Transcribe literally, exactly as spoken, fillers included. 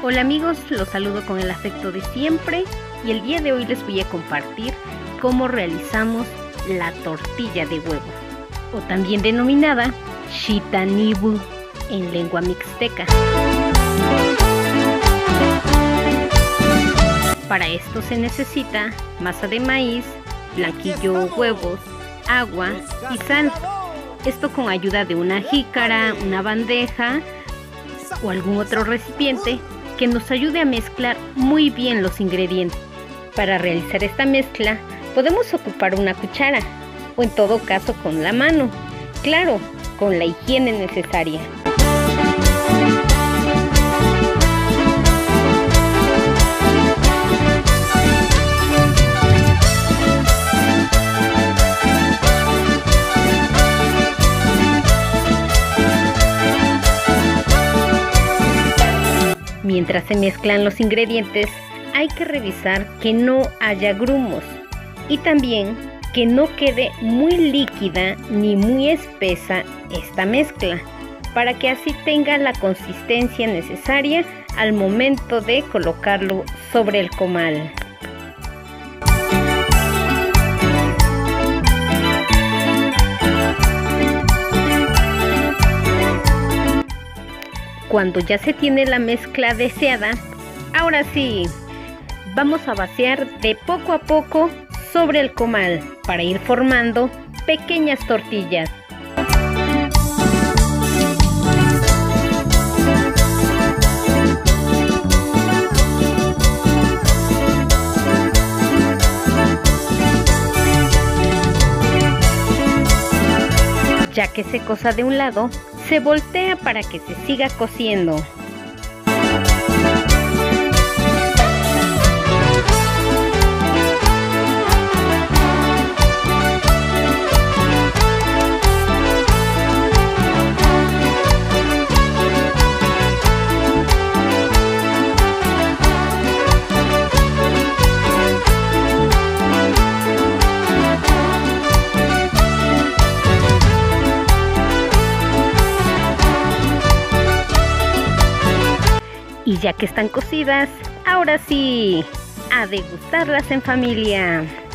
Hola amigos, los saludo con el afecto de siempre y el día de hoy les voy a compartir cómo realizamos la tortilla de huevo, o también denominada Xitanibu en lengua mixteca. Para esto se necesita masa de maíz, blanquillo, huevos, agua y sal. Esto con ayuda de una jícara, una bandeja o algún otro recipiente que nos ayude a mezclar muy bien los ingredientes. Para realizar esta mezcla podemos ocupar una cuchara o en todo caso con la mano, claro, con la higiene necesaria. Mientras se mezclan los ingredientes, hay que revisar que no haya grumos y también que no quede muy líquida ni muy espesa esta mezcla, para que así tenga la consistencia necesaria al momento de colocarlo sobre el comal. Cuando ya se tiene la mezcla deseada, ahora sí, vamos a vaciar de poco a poco sobre el comal para ir formando pequeñas tortillas. Ya que se cosa de un lado, se voltea para que se siga cociendo. Y ya que están cocidas, ahora sí, a degustarlas en familia.